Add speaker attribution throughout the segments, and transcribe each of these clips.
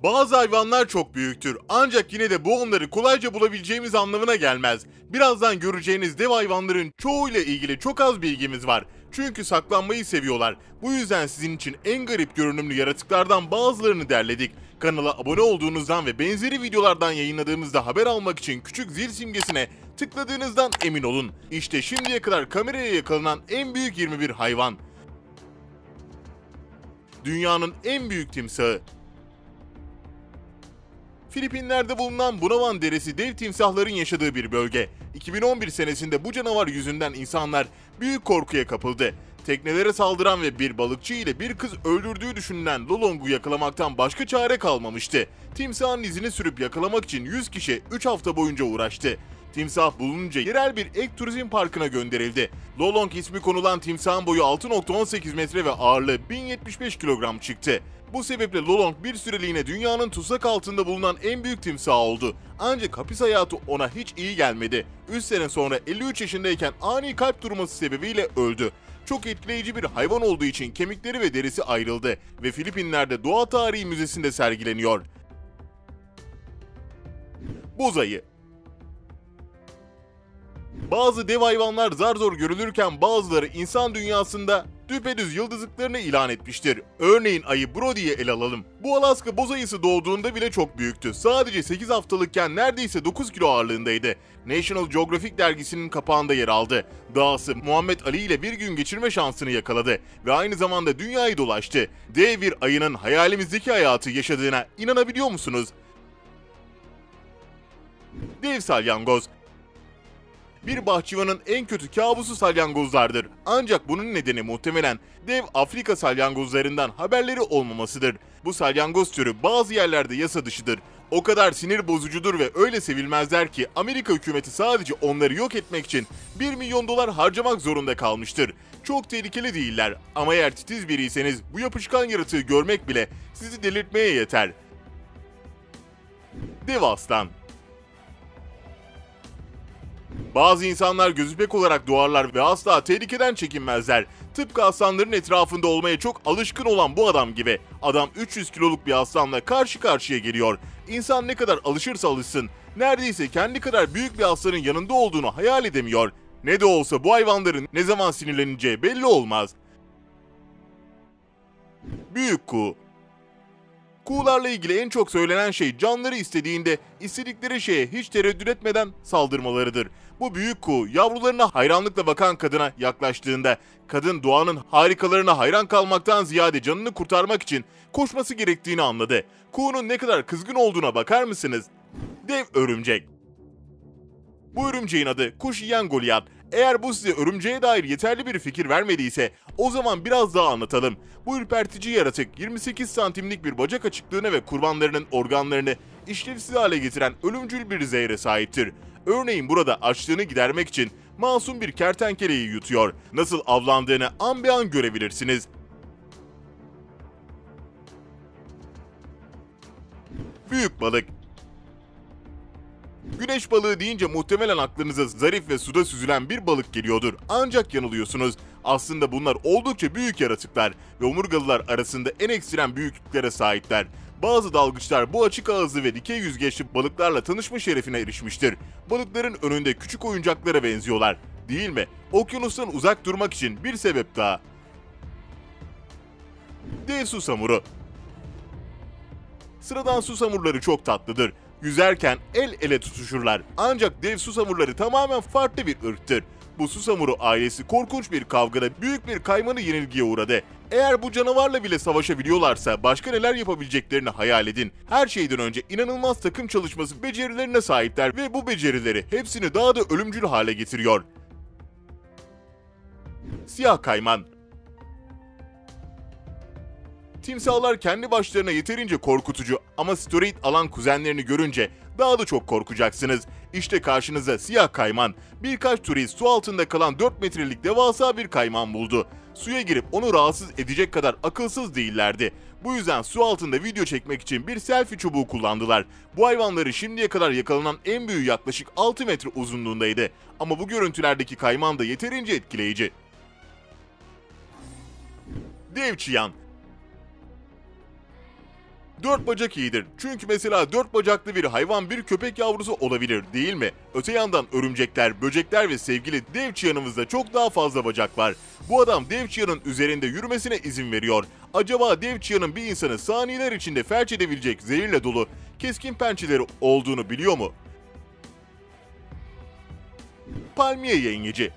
Speaker 1: Bazı hayvanlar çok büyüktür ancak yine de bu onları kolayca bulabileceğimiz anlamına gelmez. Birazdan göreceğiniz dev hayvanların çoğuyla ilgili çok az bilgimiz var. Çünkü saklanmayı seviyorlar. Bu yüzden sizin için en garip görünümlü yaratıklardan bazılarını derledik. Kanala abone olduğunuzdan ve benzeri videolardan yayınladığımızda haber almak için küçük zil simgesine tıkladığınızdan emin olun. İşte şimdiye kadar kameraya yakalanan en büyük 21 hayvan. Dünyanın en büyük timsahı. Filipinler'de bulunan Bunawan Deresi dev timsahların yaşadığı bir bölge. 2011 senesinde bu canavar yüzünden insanlar büyük korkuya kapıldı. Teknelere saldıran ve bir balıkçı ile bir kız öldürdüğü düşünülen Lolong'u yakalamaktan başka çare kalmamıştı. Timsahın izini sürüp yakalamak için 100 kişi 3 hafta boyunca uğraştı. Timsah bulununca yerel bir ek turizm parkına gönderildi. Lolong ismi konulan timsahın boyu 6.18 metre ve ağırlığı 1075 kilogram çıktı. Bu sebeple Lolong bir süreliğine dünyanın tutsak altında bulunan en büyük timsah oldu. Ancak hapis hayatı ona hiç iyi gelmedi. 3 sene sonra 53 yaşındayken ani kalp durması sebebiyle öldü. Çok etkileyici bir hayvan olduğu için kemikleri ve derisi ayrıldı ve Filipinler'de Doğa Tarihi Müzesi'nde sergileniyor. Boz ayı. Bazı dev hayvanlar zar zor görülürken bazıları insan dünyasında düpedüz yıldızlıklarını ilan etmiştir. Örneğin ayı Brody'yi ele alalım. Bu Alaska boz ayısı doğduğunda bile çok büyüktü. Sadece 8 haftalıkken neredeyse 9 kilo ağırlığındaydı. National Geographic dergisinin kapağında yer aldı. Dahası Muhammed Ali ile bir gün geçirme şansını yakaladı ve aynı zamanda dünyayı dolaştı. Dev bir ayının hayalimizdeki hayatı yaşadığına inanabiliyor musunuz? Dev salyangoz. Bir bahçıvanın en kötü kabusu salyangozlardır. Ancak bunun nedeni muhtemelen dev Afrika salyangozlarından haberleri olmamasıdır. Bu salyangoz türü bazı yerlerde yasa dışıdır. O kadar sinir bozucudur ve öyle sevilmezler ki Amerika hükümeti sadece onları yok etmek için 1 milyon dolar harcamak zorunda kalmıştır. Çok tehlikeli değiller ama eğer titiz biriyseniz bu yapışkan yaratığı görmek bile sizi delirtmeye yeter. Dev aslan. Bazı insanlar gözüpek olarak doğarlar ve asla tehlikeden çekinmezler. Tıpkı aslanların etrafında olmaya çok alışkın olan bu adam gibi. Adam 300 kiloluk bir aslanla karşı karşıya geliyor. İnsan ne kadar alışırsa alışsın, neredeyse kendi kadar büyük bir aslanın yanında olduğunu hayal edemiyor. Ne de olsa bu hayvanların ne zaman sinirleneceği belli olmaz. Büyük kuğu. Kuğularla ilgili en çok söylenen şey canları istediğinde istedikleri şeye hiç tereddüt etmeden saldırmalarıdır. Bu büyük kuğu yavrularına hayranlıkla bakan kadına yaklaştığında kadın doğanın harikalarına hayran kalmaktan ziyade canını kurtarmak için koşması gerektiğini anladı. Kuğunun ne kadar kızgın olduğuna bakar mısınız? Dev örümcek. Bu örümceğin adı kuş yiyen Goliath. Eğer bu size örümceğe dair yeterli bir fikir vermediyse o zaman biraz daha anlatalım. Bu ürpertici yaratık 28 santimlik bir bacak açıklığına ve kurbanlarının organlarını işlevsiz hale getiren ölümcül bir zehre sahiptir. Örneğin burada açlığını gidermek için masum bir kertenkeleyi yutuyor. Nasıl avlandığını an be an görebilirsiniz. Büyük balık. Güneş balığı deyince muhtemelen aklınıza zarif ve suda süzülen bir balık geliyordur. Ancak yanılıyorsunuz. Aslında bunlar oldukça büyük yaratıklar ve omurgalılar arasında en ekstrem büyüklüklere sahipler. Bazı dalgıçlar bu açık ağızlı ve dikey yüzgeçli balıklarla tanışma şerefine erişmiştir. Balıkların önünde küçük oyuncaklara benziyorlar, değil mi? Okyanustan uzak durmak için bir sebep daha. Dev susamuru. Sıradan susamurları çok tatlıdır. Yüzerken el ele tutuşurlar. Ancak dev susamurları tamamen farklı bir ırktır. Bu susamuru ailesi korkunç bir kavgada büyük bir kaymanı yenilgiye uğradı. Eğer bu canavarla bile savaşabiliyorlarsa başka neler yapabileceklerini hayal edin. Her şeyden önce inanılmaz takım çalışması becerilerine sahipler ve bu becerileri hepsini daha da ölümcül hale getiriyor. Siyah kayman. Timsahlar kendi başlarına yeterince korkutucu ama steroid alan kuzenlerini görünce daha da çok korkacaksınız. İşte karşınıza siyah kayman. Birkaç turist su altında kalan 4 metrelik devasa bir kayman buldu. Suya girip onu rahatsız edecek kadar akılsız değillerdi. Bu yüzden su altında video çekmek için bir selfie çubuğu kullandılar. Bu hayvanları şimdiye kadar yakalanan en büyüğü yaklaşık 6 metre uzunluğundaydı. Ama bu görüntülerdeki kayman da yeterince etkileyici. Dev çıyan. Dört bacak iyidir. Çünkü mesela dört bacaklı bir hayvan bir köpek yavrusu olabilir, değil mi? Öte yandan örümcekler, böcekler ve sevgili dev çıyanımızda çok daha fazla bacak var. Bu adam dev çıyanın üzerinde yürümesine izin veriyor. Acaba dev çıyanın bir insanı saniyeler içinde felç edebilecek zehirle dolu keskin pençeleri olduğunu biliyor mu? Palmiye yengeci.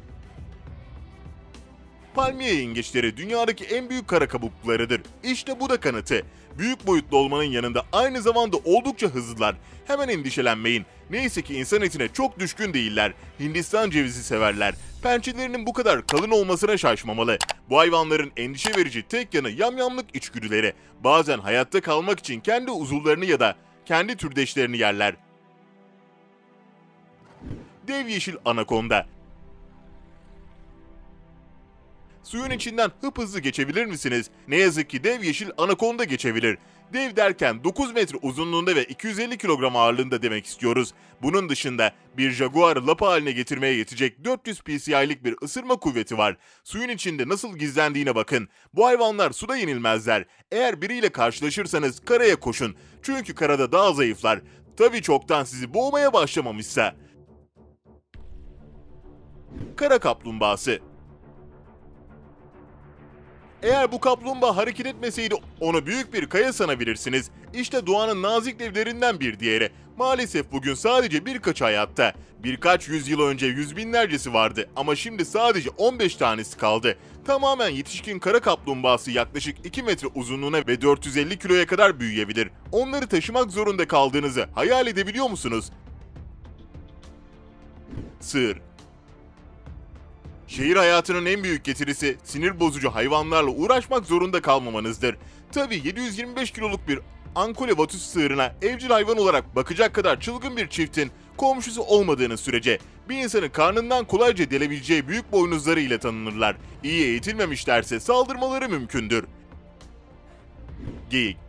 Speaker 1: Palmiye yengeçleri dünyadaki en büyük kara kabuklularıdır. İşte bu da kanıtı. Büyük boyutlu olmanın yanında aynı zamanda oldukça hızlılar. Hemen endişelenmeyin. Neyse ki insan etine çok düşkün değiller. Hindistan cevizi severler. Pençelerinin bu kadar kalın olmasına şaşmamalı. Bu hayvanların endişe verici tek yanı yamyamlık içgüdüleri. Bazen hayatta kalmak için kendi uzuvlarını ya da kendi türdeşlerini yerler. Dev yeşil anakonda. Suyun içinden hızlı geçebilir misiniz? Ne yazık ki dev yeşil anakonda geçebilir. Dev derken 9 metre uzunluğunda ve 250 kilogram ağırlığında demek istiyoruz. Bunun dışında bir jaguarı lapa haline getirmeye yetecek 400 psi'lik bir ısırma kuvveti var. Suyun içinde nasıl gizlendiğine bakın. Bu hayvanlar suda yenilmezler. Eğer biriyle karşılaşırsanız karaya koşun. Çünkü karada daha zayıflar. Tabii çoktan sizi boğmaya başlamamışsa. Kara kaplumbağası. Eğer bu kaplumbağa hareket etmeseydi onu büyük bir kaya sanabilirsiniz. İşte doğanın nazik devlerinden bir diğeri. Maalesef bugün sadece birkaç hayatta. Birkaç yüzyıl önce yüz binlercesi vardı ama şimdi sadece 15 tanesi kaldı. Tamamen yetişkin kara kaplumbağası yaklaşık 2 metre uzunluğuna ve 450 kiloya kadar büyüyebilir. Onları taşımak zorunda kaldığınızı hayal edebiliyor musunuz? Sığır. Şehir hayatının en büyük getirisi sinir bozucu hayvanlarla uğraşmak zorunda kalmamanızdır. Tabii 725 kiloluk bir Ankole vatus sığırına evcil hayvan olarak bakacak kadar çılgın bir çiftin komşusu olmadığınız sürece bir insanı karnından kolayca delebileceği büyük boynuzları ile tanınırlar. İyi eğitilmemişlerse saldırmaları mümkündür. Geyik.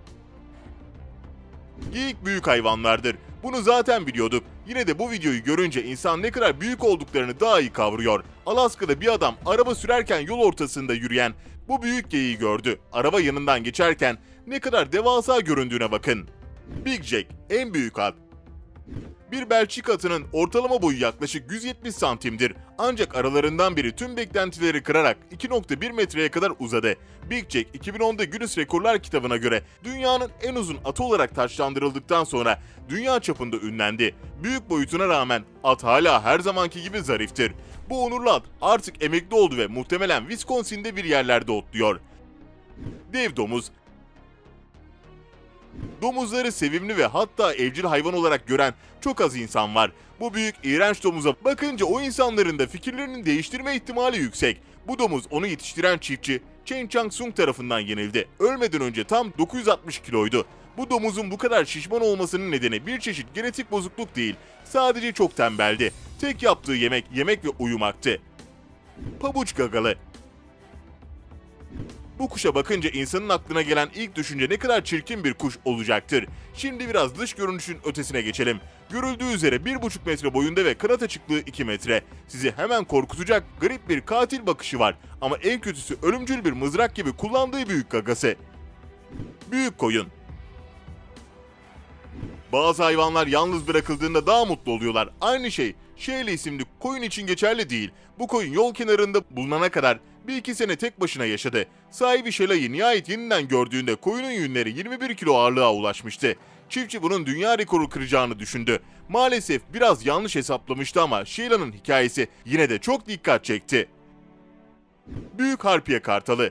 Speaker 1: Geyik büyük hayvanlardır. Bunu zaten biliyorduk. Yine de bu videoyu görünce insan ne kadar büyük olduklarını daha iyi kavruyor. Alaska'da bir adam araba sürerken yol ortasında yürüyen bu büyük geyiği gördü. Araba yanından geçerken ne kadar devasa göründüğüne bakın. Big Jack, en büyük at. Bir Belçika atının ortalama boyu yaklaşık 170 santimdir. Ancak aralarından biri tüm beklentileri kırarak 2,1 metreye kadar uzadı. Big Jack 2010'da Guinness Rekorlar kitabına göre dünyanın en uzun atı olarak taçlandırıldıktan sonra dünya çapında ünlendi. Büyük boyutuna rağmen at hala her zamanki gibi zariftir. Bu onurlu at artık emekli oldu ve muhtemelen Wisconsin'de bir yerlerde otluyor. Dev domuz. Domuzları sevimli ve hatta evcil hayvan olarak gören çok az insan var. Bu büyük iğrenç domuza bakınca o insanların da fikirlerini değiştirme ihtimali yüksek. Bu domuz onu yetiştiren çiftçi Chen Chang-sung tarafından yenildi. Ölmeden önce tam 960 kiloydu. Bu domuzun bu kadar şişman olmasının nedeni bir çeşit genetik bozukluk değil, sadece çok tembeldi. Tek yaptığı yemek ve uyumaktı. Pabuç gagalı. Bu kuşa bakınca insanın aklına gelen ilk düşünce ne kadar çirkin bir kuş olacaktır. Şimdi biraz dış görünüşün ötesine geçelim. Görüldüğü üzere 1,5 metre boyunda ve kanat açıklığı 2 metre. Sizi hemen korkutacak garip bir katil bakışı var. Ama en kötüsü ölümcül bir mızrak gibi kullandığı büyük gagası. Büyük koyun. Bazı hayvanlar yalnız bırakıldığında daha mutlu oluyorlar. Aynı şey Sheila isimli koyun için geçerli değil. Bu koyun yol kenarında bulunana kadar 1-2 sene tek başına yaşadı. Sahibi Sheila'yı nihayet yeniden gördüğünde koyunun yünleri 21 kilo ağırlığa ulaşmıştı. Çiftçi bunun dünya rekoru kıracağını düşündü. Maalesef biraz yanlış hesaplamıştı ama Sheila'nın hikayesi yine de çok dikkat çekti. Büyük harpiye kartalı.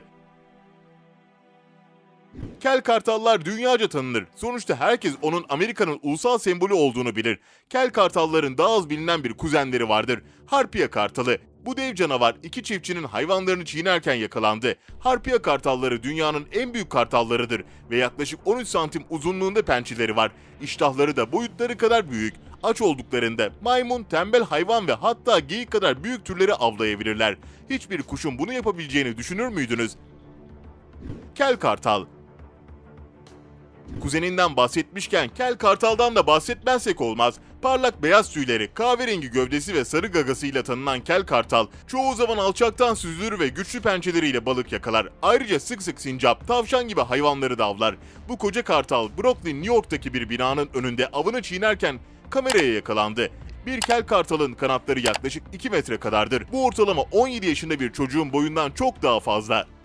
Speaker 1: Kel kartallar dünyaca tanınır. Sonuçta herkes onun Amerika'nın ulusal sembolü olduğunu bilir. Kel kartalların daha az bilinen bir kuzenleri vardır. Harpiye kartalı. Bu dev canavar iki çiftçinin hayvanlarını çiğnerken yakalandı. Harpiye kartalları dünyanın en büyük kartallarıdır ve yaklaşık 13 santim uzunluğunda pençeleri var. İştahları da boyutları kadar büyük. Aç olduklarında maymun, tembel hayvan ve hatta geyik kadar büyük türleri avlayabilirler. Hiçbir kuşun bunu yapabileceğini düşünür müydünüz? Kel kartal. Kuzeninden bahsetmişken kel kartaldan da bahsetmezsek olmaz. Parlak beyaz tüyleri, kahverengi gövdesi ve sarı gagasıyla tanınan kel kartal çoğu zaman alçaktan süzülür ve güçlü pençeleriyle balık yakalar. Ayrıca sık sık sincap, tavşan gibi hayvanları da avlar. Bu koca kartal Brooklyn, New York'taki bir binanın önünde avını çiğnerken kameraya yakalandı. Bir kel kartalın kanatları yaklaşık 2 metre kadardır. Bu ortalama 17 yaşında bir çocuğun boyundan çok daha fazla.